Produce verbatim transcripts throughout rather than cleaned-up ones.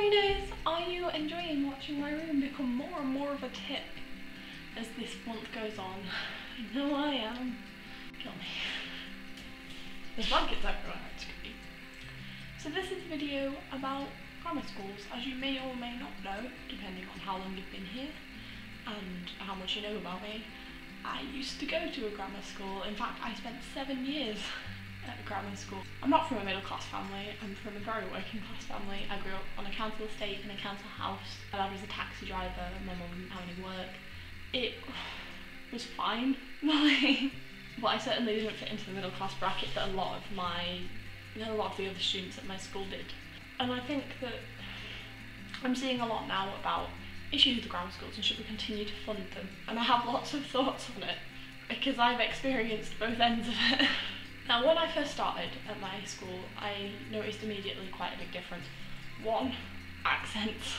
Trainers, are you enjoying watching my room become more and more of a tip as this month goes on? I know I am. Kill me. There's blankets everywhere, it's creepy. So this is a video about grammar schools. As you may or may not know, depending on how long you've been here and how much you know about me, I used to go to a grammar school. In fact, I spent seven years at a grammar school. I'm not from a middle class family, I'm from a very working class family. I grew up on a council estate in a council house. My dad was a taxi driver, my mum didn't have any work. It was fine, but I certainly didn't fit into the middle class bracket that a lot of my, you know, a lot of the other students at my school did. And I think that I'm seeing a lot now about issues with grammar schools and should we continue to fund them. And I have lots of thoughts on it because I've experienced both ends of it. Now, when I first started at my school, I noticed immediately quite a big difference. One, accents.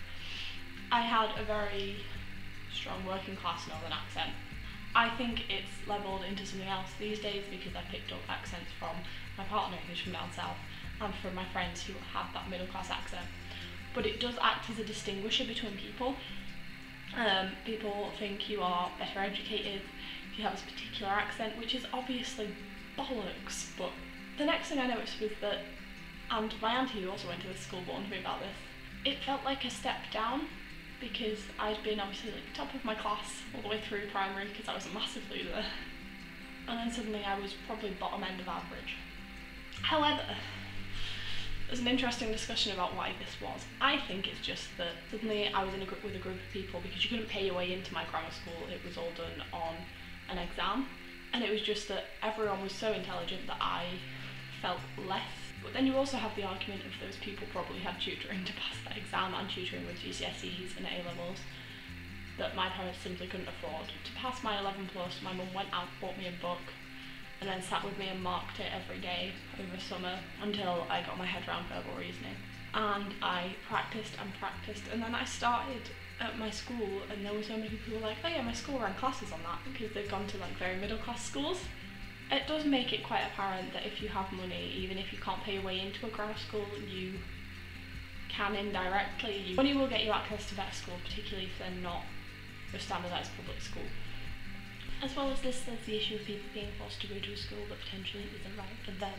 I had a very strong working class northern accent. I think it's levelled into something else these days because I picked up accents from my partner who's from down south and from my friends who have that middle class accent. But it does act as a distinguisher between people. Um, people think you are better educated if you have a particular accent, which is obviously bollocks. But the next thing I noticed was that, and my auntie who also went to this school warned me about this, it felt like a step down because I'd been obviously like top of my class all the way through primary because I was a massive loser, and then suddenly I was probably bottom end of average. However, there's an interesting discussion about why this was. I think it's just that suddenly I was in a group with a group of people because you couldn't pay your way into my grammar school. It was all done on an exam, and it was just that everyone was so intelligent that I felt less. But then you also have the argument of those people probably had tutoring to pass that exam and tutoring with G C S Es and A levels that my parents simply couldn't afford. To pass my eleven plus, my mum went out, bought me a book, and then sat with me and marked it every day over summer until I got my head around verbal reasoning. And I practiced and practiced, and then I started at my school, and there were so many people who were like, oh yeah, my school ran classes on that because they've gone to like very middle class schools. It does make it quite apparent that if you have money, even if you can't pay your way into a grammar school, you can indirectly. Money will get you access to better schools, particularly if they're not a standardised public school. As well as this, there's the issue of people being forced to go to a school that potentially isn't right for them.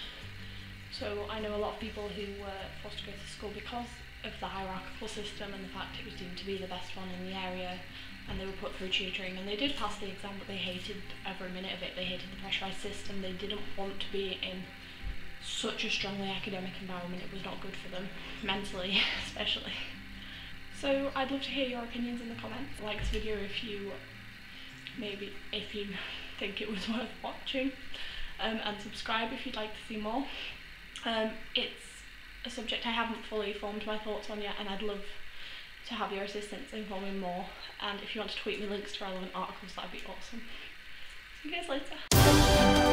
So I know a lot of people who were forced to go to school because of the hierarchical system and the fact it was deemed to be the best one in the area, and they were put through tutoring and they did pass the exam, but they hated every minute of it. They hated the pressurised system. They didn't want to be in such a strongly academic environment. It was not good for them, mentally especially. So I'd love to hear your opinions in the comments. Like this video if you maybe if you think it was worth watching, um, and subscribe if you'd like to see more. Um, it's a subject I haven't fully formed my thoughts on yet, and I'd love to have your assistance in forming more, and if you want to tweet me links to relevant articles, that'd be awesome. See you guys later.